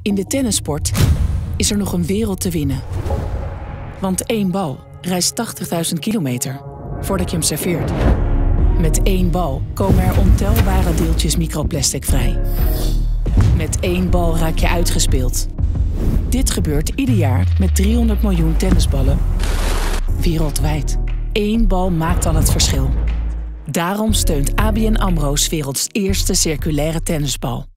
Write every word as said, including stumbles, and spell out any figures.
In de tennissport is er nog een wereld te winnen. Want één bal reist tachtigduizend kilometer voordat je hem serveert. Met één bal komen er ontelbare deeltjes microplastic vrij. Met één bal raak je uitgespeeld. Dit gebeurt ieder jaar met driehonderd miljoen tennisballen wereldwijd. Eén bal maakt al het verschil. Daarom steunt A B N AMRO 's werelds eerste circulaire tennisbal.